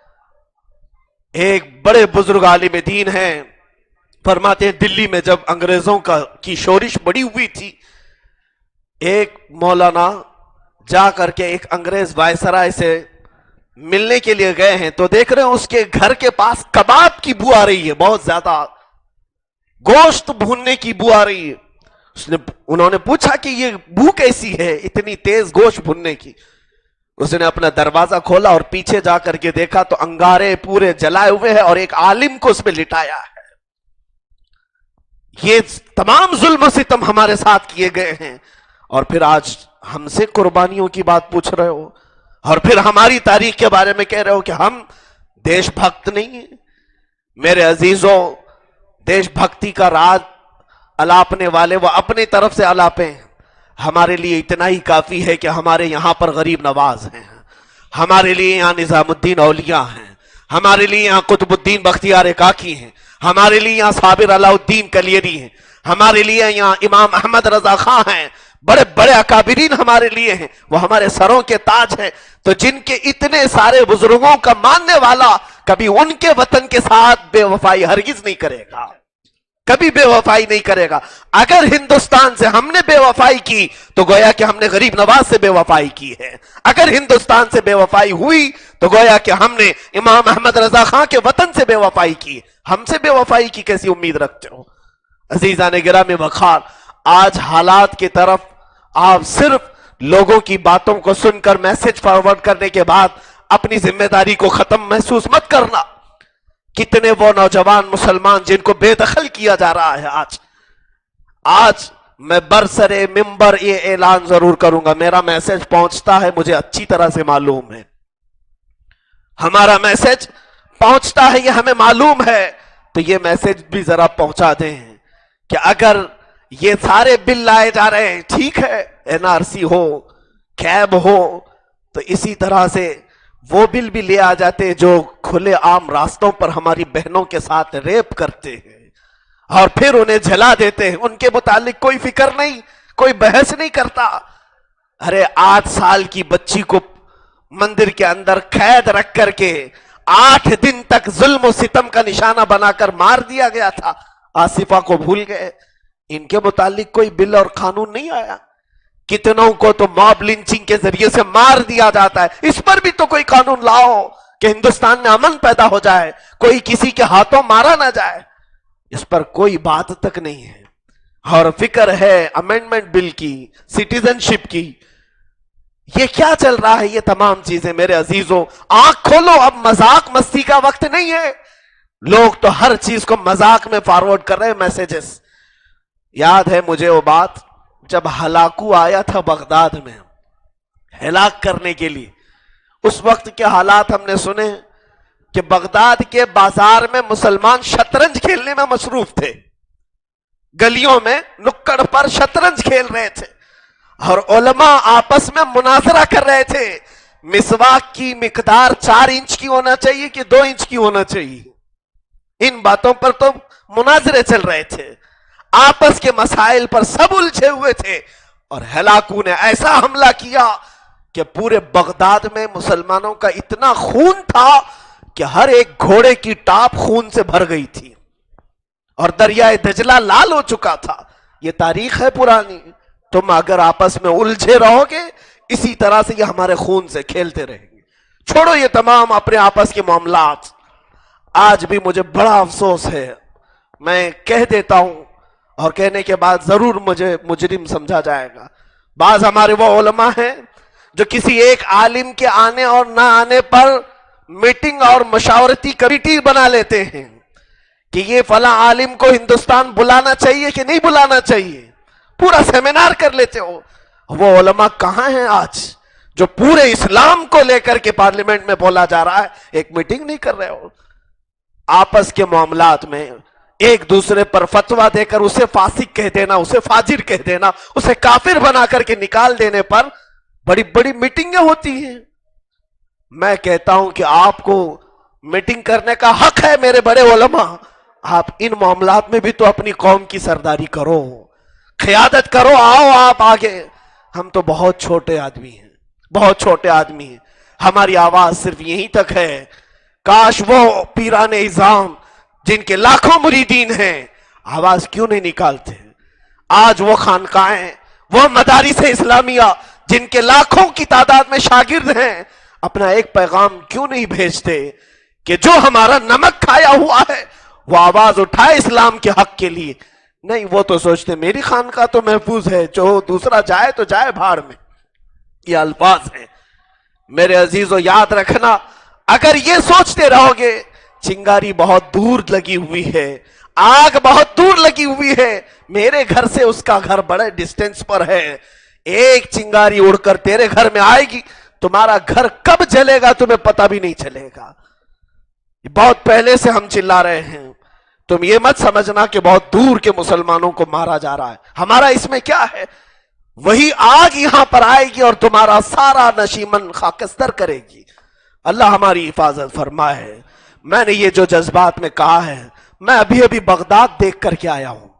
ایک بڑے بزرگ عالم دین ہیں، فرماتے ہیں دلی میں جب انگریزوں کی شورش بڑی ہوئی تھی، ایک مولانا جا کر کے ایک انگریز وائسرائے سے ملنے کے لیے گئے ہیں، تو دیکھ رہے ہیں اس کے گھر کے پاس کباب کی بو آ رہی ہے، بہت زیادہ گوشت بھوننے کی بو آ رہی ہے۔ انہوں نے پوچھا کہ یہ بو کیسی ہے اتنی تیز گوشت بھوننے کی؟ اس نے اپنا دروازہ کھولا اور پیچھے جا کر کے دیکھا تو انگارے پورے جلائے ہوئے ہیں اور ایک عالم کو اس میں لٹایا ہے۔ یہ تمام ظلم و ستم ہمارے ساتھ کیے گئے ہیں، اور پھر آج ہم سے قربانیوں کی بات پوچھ رہے ہو، اور پھر ہماری تاریخ کے بارے میں کہہ رہے ہو کہ ہم دیش بھکت نہیں ہیں۔ میرے عزیزوں، دیش بھکتی کا راز الاپنے والے وہ اپنی طرف سے الاپیں، ہمارے لیے اتنا ہی کافی ہے کہ ہمارے یہاں پر غریب نواز ہیں، ہمارے لیے یہاں نظام الدین اولیاء ہیں، ہمارے لیے یہاں قطب الدین بختیار کاکی ہیں، ہمارے لیے یہاں صابر علاء الدین کلیری ہیں، ہمارے لیے یہاں امام احمد رضا خاں ہیں، بڑے بڑے اکابرین ہمارے لیے ہیں، وہ ہمارے سروں کے تاج ہیں۔ تو جن کے اتنے سارے بزرگوں کا ماننے والا کبھی ان کے وطن کے ساتھ بے وفائی ہرگز نہیں کرے گا، کبھی بے وفائی نہیں کرے گا۔ اگر ہندوستان سے ہم نے بے وفائی کی تو گویا کہ ہم نے غریب نواز سے بے وفائی کی ہے، اگر ہندوستان سے بے وفائی ہوئی تو گویا کہ ہم نے امام احمد رضا خاں کے وطن سے بے وفائی کی۔ ہم سے بے وفائی کی کیسی امید رکھتے ہو؟ عزیزان گرامی وقار، آج حالات کی طرف آپ صرف لوگوں کی باتوں کو سن کر میسج فارورڈ کرنے کے بعد اپنی ذمہ داری کو ختم محسوس مت کرنا. کتنے وہ نوجوان مسلمان جن کو بے دخل کیا جا رہا ہے. آج میں برسرے ممبر یہ اعلان ضرور کروں گا، میرا میسج پہنچتا ہے، مجھے اچھی طرح سے معلوم ہے، ہمارا میسج پہنچتا ہے، یہ ہمیں معلوم ہے. تو یہ میسج بھی ذرا پہنچا دیں کہ اگر یہ سارے بل لائے جا رہے ہیں، ٹھیک ہے، این آر سی ہو، کیب ہو، تو اسی طرح سے وہ بل بھی لے آ جاتے جو کھلے عام راستوں پر ہماری بہنوں کے ساتھ ریپ کرتے ہیں اور پھر انہیں جلا دیتے ہیں. ان کے متعلق کوئی فکر نہیں، کوئی بحث نہیں کرتا. ارے 8 سال کی بچی کو مندر کے اندر قید رکھ کر کے 8 دن تک ظلم و ستم کا نشانہ بنا کر مار دیا گیا تھا. آصفہ کو بھول گئے؟ ان کے متعلق کوئی بل اور قانون نہیں آیا. کتنوں کو تو ماب لنچنگ کے ذریعے سے مار دیا جاتا ہے. اس پر بھی تو کوئی قانون لاؤ کہ ہندوستان میں امن پیدا ہو جائے، کوئی کسی کے ہاتھوں مارا نہ جائے. اس پر کوئی بات تک نہیں ہے. اور فکر ہے امینڈمنٹ بل کی، سٹیزن شپ کی. یہ کیا چل رہا ہے؟ یہ تمام چیزیں میرے عزیزوں آنکھ کھولو، اب مذاق مستی کا وقت نہیں ہے. لوگ تو ہر چیز کو مذاق میں فارورڈ کر رہے ہیں میسیجز. یاد ہے مجھے وہ بات جب ہلاکو آیا تھا بغداد میں ہلاک کرنے کے لیے. اس وقت کے حالات ہم نے سنے کہ بغداد کے بازار میں مسلمان شطرنج کھیلنے میں مصروف تھے، گلیوں میں نکڑ پر شطرنج کھیل رہے تھے اور علماء آپس میں مناظرہ کر رہے تھے مسواک کی مقدار 4 انچ کی ہونا چاہیے کہ 2 انچ کی ہونا چاہیے. ان باتوں پر تو مناظرے چل رہے تھے، آپس کے مسائل پر سب الجھے ہوئے تھے. اور ہلاکو نے ایسا حملہ کیا کہ پورے بغداد میں مسلمانوں کا اتنا خون تھا کہ ہر ایک گھوڑے کی ٹاپ خون سے بھر گئی تھی اور دریائے دجلہ لال ہو چکا تھا. یہ تاریخ ہے پرانی. تم اگر آپس میں الجھے رہو گے اسی طرح سے یہ ہمارے خون سے کھیلتے رہیں گے. چھوڑو یہ تمام اپنے آپس کے معاملات. آج بھی مجھے بڑا افسوس ہے، میں کہہ دیتا ہوں اور کہنے کے بعد ضرور مجھے مجرم سمجھا جائے گا. بعض ہمارے وہ علماء ہیں جو کسی ایک عالم کے آنے اور نہ آنے پر میٹنگ اور مشاورتی کمیٹی بنا لیتے ہیں کہ یہ فلاں عالم کو ہندوستان بلانا چاہیے کہ نہیں بلانا چاہیے. پورا سیمینار کر لیتے ہو. وہ علماء کہاں ہیں آج جو پورے اسلام کو لے کر کے پارلیمنٹ میں بولا جا رہا ہے؟ ایک میٹنگ نہیں کر رہے ہو. آپس کے معاملات میں ایک دوسرے پر فتویٰ دے کر اسے فاسق کہہ دینا، اسے فاجر کہہ دینا، اسے کافر بنا کر کے نکال دینے پر بڑی بڑی میٹنگیں ہوتی ہیں. میں کہتا ہوں کہ آپ کو میٹنگ کرنے کا حق ہے میرے بڑے علماء. آپ ان معاملات میں بھی تو اپنی قوم کی سرداری کرو، قیادت کرو. آؤ آپ آگے. ہم تو بہت چھوٹے آدمی ہیں، بہت چھوٹے آدمی ہیں. ہماری آواز صرف یہیں تک ہے. کاش وہ پیران اعظام جن کے لاکھوں مریدین ہیں آواز کیوں نہیں نکالتے؟ آج وہ خانقاہیں، وہ مدارس اسلامیہ جن کے لاکھوں کی تعداد میں شاگرد ہیں اپنا ایک پیغام کیوں نہیں بھیجتے کہ جو ہمارا نمک کھایا ہوا ہے وہ آواز اٹھائے اسلام کے حق کے لیے؟ نہیں، وہ تو سوچتے میری خانقاہ تو محفوظ ہے، جو دوسرا جائے تو جائے بھاڑ میں. یہ الفاظ ہیں. میرے عزیزو یاد رکھنا، اگر یہ سوچتے رہو گے چنگاری بہت دور لگی ہوئی ہے، آگ بہت دور لگی ہوئی ہے، میرے گھر سے اس کا گھر بڑے ڈسٹینس پر ہے، ایک چنگاری اڑ کر تیرے گھر میں آئے گی، تمہارا گھر کب جلے گا تمہیں پتہ بھی نہیں چلے گا. بہت پہلے سے ہم چلا رہے ہیں. تم یہ مت سمجھنا کہ بہت دور کے مسلمانوں کو مارا جا رہا ہے. ہمارا اس میں کیا ہے؟ وہی آگ یہاں پر آئے گی اور تمہارا سارا نشیمن خاکستر کرے گی. اللہ ہماری حفاظت فرمائے. میں نے یہ جو جذبات میں کہا ہے، میں ابھی ابھی بغداد دیکھ کر کے آیا ہوں.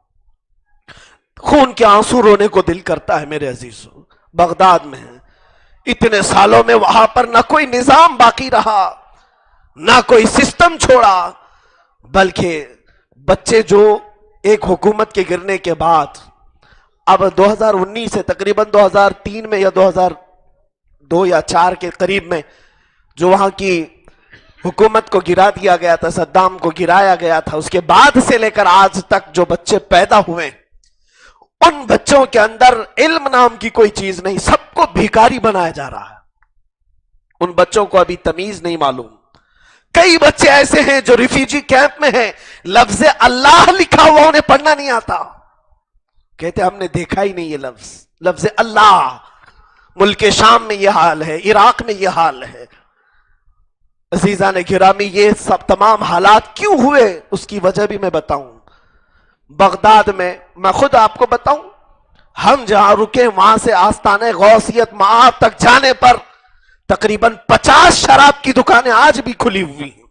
خون کے آنسو رونے کو دل کرتا ہے میرے عزیزو. بغداد میں اتنے سالوں میں وہاں پر نہ کوئی نظام باقی رہا، نہ کوئی سسٹم چھوڑا، بلکہ بچے جو ایک حکومت کے گرنے کے بعد اب 2019 سے تقریباً 2003 میں یا 2002 یا 2004 کے قریب میں جو وہاں کی حکومت کو گرا دیا گیا تھا، صدام کو گرایا گیا تھا، اس کے بعد سے لے کر آج تک جو بچے پیدا ہوئے ان بچوں کے اندر علم نام کی کوئی چیز نہیں، سب کو بھیکاری بنایا جا رہا ہے. ان بچوں کو ابھی تمیز نہیں معلوم. کئی بچے ایسے ہیں جو ریفیوجی کیمپ میں ہیں، لفظ اللہ لکھا ہوا انہیں پڑھنا نہیں آتا، کہتے ہم نے دیکھا ہی نہیں یہ لفظ اللہ. ملک شام میں یہ حال ہے، عراق میں یہ حال ہے. عزیزان گرامی، یہ سب تمام حالات کیوں ہوئے اس کی وجہ بھی میں بتاؤں. بغداد میں خود آپ کو بتاؤں، ہم جہاں رکے وہاں سے آستانہ غوثیت معاب تک جانے پر تقریباً 50 شراب کی دکانیں آج بھی کھلی ہوئی ہیں.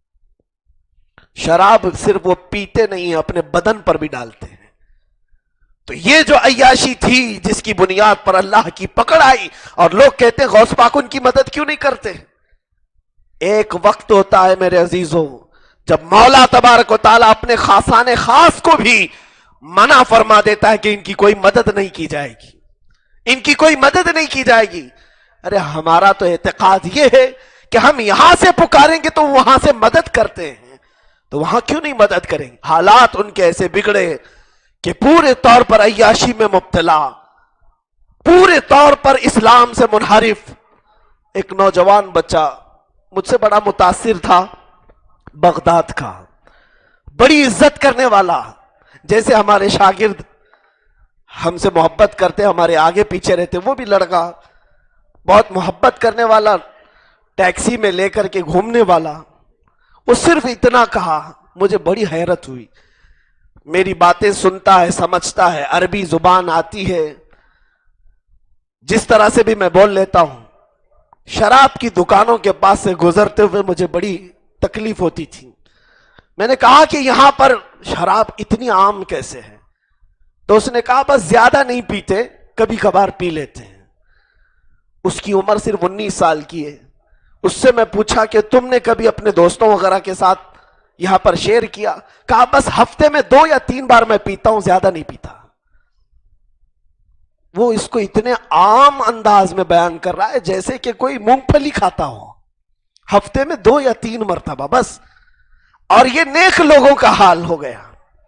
شراب صرف وہ پیتے نہیں ہیں، اپنے بدن پر بھی ڈالتے ہیں. تو یہ جو عیاشی تھی جس کی بنیاد پر اللہ کی پکڑ آئی، اور لوگ کہتے ہیں غوث پاک ان کی مدد کیوں نہیں کرتے. ایک وقت ہوتا ہے میرے عزیزوں جب مولا تبارک و تعالیٰ اپنے خاصان خاص کو بھی منع فرما دیتا ہے کہ ان کی کوئی مدد نہیں کی جائے گی، ان کی کوئی مدد نہیں کی جائے گی. ارے ہمارا تو اعتقاد یہ ہے کہ ہم یہاں سے پکاریں گے تو وہاں سے مدد کرتے ہیں، تو وہاں کیوں نہیں مدد کریں گے. حالات ان کے ایسے بگڑے کہ پورے طور پر عیاشی میں مبتلا، پورے طور پر اسلام سے منحرف. ایک نوجوان بچہ مجھ سے بڑا متاثر تھا، بغداد کا، بڑی عزت کرنے والا، جیسے ہمارے شاگرد ہم سے محبت کرتے، ہمارے آگے پیچھے رہتے، وہ بھی لڑکا بہت محبت کرنے والا، ٹیکسی میں لے کر کے گھومنے والا. وہ صرف اتنا کہا، مجھے بڑی حیرت ہوئی. میری باتیں سنتا ہے، سمجھتا ہے، عربی زبان آتی ہے، جس طرح سے بھی میں بول لیتا ہوں. شراب کی دکانوں کے پاس سے گزرتے ہوئے مجھے بڑی تکلیف ہوتی تھی. میں نے کہا کہ یہاں پر شراب اتنی عام کیسے ہے؟ تو اس نے کہا بس زیادہ نہیں پیتے، کبھی کبھار پی لیتے ہیں. اس کی عمر صرف 19 سال کی ہے. اس سے میں پوچھا کہ تم نے کبھی اپنے دوستوں وغیرہ کے ساتھ یہاں پر شیئر کیا؟ کہا بس ہفتے میں 2 یا 3 بار میں پیتا ہوں، زیادہ نہیں پیتا. وہ اس کو اتنے عام انداز میں بیان کر رہا ہے جیسے کہ کوئی مونگ پھلی کھاتا ہو، ہفتے میں 2 یا 3 مرتبہ بس. اور یہ نیک لوگوں کا حال ہو گیا.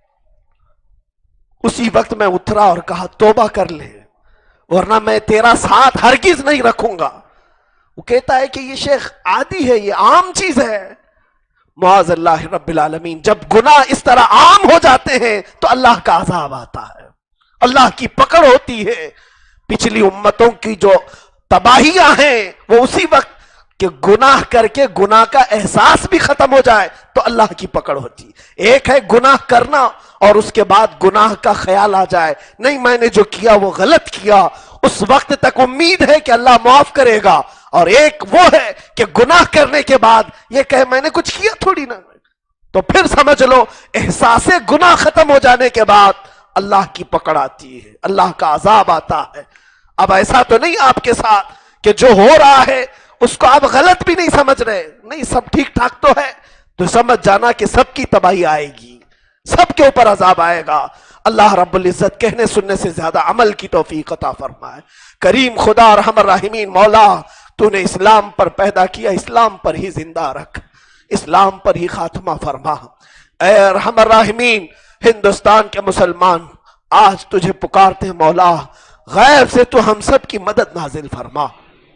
اسی وقت میں اترا اور کہا توبہ کر لے ورنہ میں تیرا ساتھ ہرگز نہیں رکھوں گا. وہ کہتا ہے کہ یہ شیخ عادی ہے، یہ عام چیز ہے. معاذ اللہ رب العالمین، جب گناہ اس طرح عام ہو جاتے ہیں تو اللہ کا عذاب آتا ہے، اللہ کی پکڑ ہوتی ہے. پچھلی امتوں کی جو تباہیاں ہیں وہ اسی وقت کہ گناہ کر کے گناہ کا احساس بھی ختم ہو جائے تو اللہ کی پکڑ ہوتی. ایک ہے گناہ کرنا اور اس کے بعد گناہ کا خیال آ جائے، نہیں میں نے جو کیا وہ غلط کیا، اس وقت تک امید ہے کہ اللہ معاف کرے گا. اور ایک وہ ہے کہ گناہ کرنے کے بعد یہ کہے میں نے کچھ کیا تھوڑی نہ، تو پھر سمجھ لو احساس گناہ ختم ہو جانے کے بعد اللہ کی پکڑ آتی ہے، اللہ کا عذاب آتا ہے. اب ایسا تو نہیں آپ کے ساتھ کہ جو ہو رہا ہے اس کو آپ غلط بھی نہیں سمجھ رہے، نہیں سب ٹھیک ٹھاک تو ہے، تو سمجھ جانا کہ سب کی تباہی آئے گی، سب کے اوپر عذاب آئے گا. اللہ رب العزت کہنے سننے سے زیادہ عمل کی توفیق عطا فرمائے. کریم خدا ارحم الراحمین مولا، تو نے اسلام پر پیدا کیا، اسلام پر ہی زندہ رکھ، اسلام پر ہی خاتمہ فرما. اے ارحم الراحمین، ہندوستان کے مسلمان آج تجھے پکارتے ہیں مولا، غیب سے تو ہم سب کی مدد نازل فرما.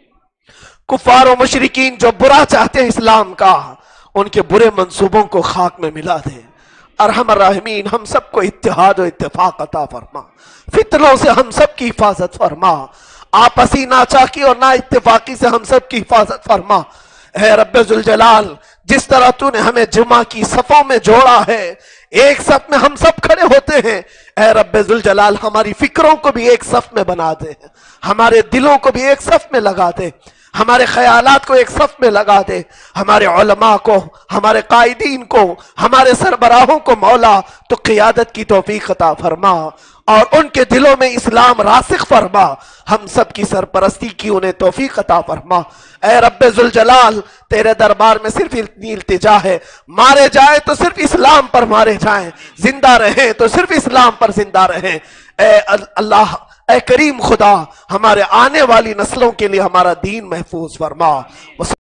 کفار و مشرکین جو برا چاہتے ہیں اسلام کا، ان کے برے منصوبوں کو خاک میں ملا دے. ارحم الراحمین ہم سب کو اتحاد و اتفاق عطا فرما، فتنوں سے ہم سب کی حفاظت فرما، آپسی ناچاکی اور نا اتفاقی سے ہم سب کی حفاظت فرما. اے رب ذوالجلال، جس طرح تو نے ہمیں جمعہ کی صفوں میں جوڑا ہے، ایک صف میں ہم سب کھڑے ہوتے ہیں، اے رب ذوالجلال ہماری فکروں کو بھی ایک صف میں بنا دے، ہمارے دلوں کو بھی ایک صف میں لگا دے، ہمارے خیالات کو ایک صف میں لگا دے، ہمارے علماء کو، ہمارے قائدین کو، ہمارے سربراہوں کو مولا تو قیادت کی توفیق عطا فرما اور ان کے دلوں میں اسلام راسخ فرما، ہم سب کی سرپرستی کی انہیں توفیق عطا فرما. اے رب ذوالجلال تیرے دربار میں صرف اتنی التجا ہے، مارے جائیں تو صرف اسلام پر مارے جائیں، زندہ رہیں تو صرف اسلام پر زندہ رہیں. اے اللہ، اے کریم خدا، ہمارے آنے والی نسلوں کے لیے ہمارا دین محفوظ فرما.